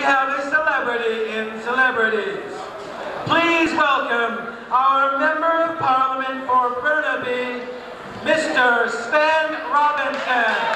have a celebrity in celebrities. Please welcome our Member of Parliament for Burnaby, Mr. Svend Robinson.